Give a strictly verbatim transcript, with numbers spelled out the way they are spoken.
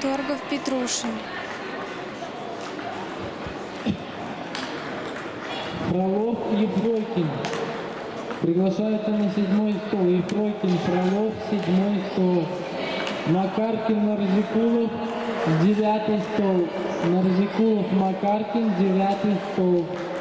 Торгов Петрушин. Фролов Ефройкин. Приглашается на седьмой стол. Ефройкин, Фролов, седьмой стол. Макаркин, Нарзикулов, девятый стол. Нарзикулов, Макаркин, девятый стол.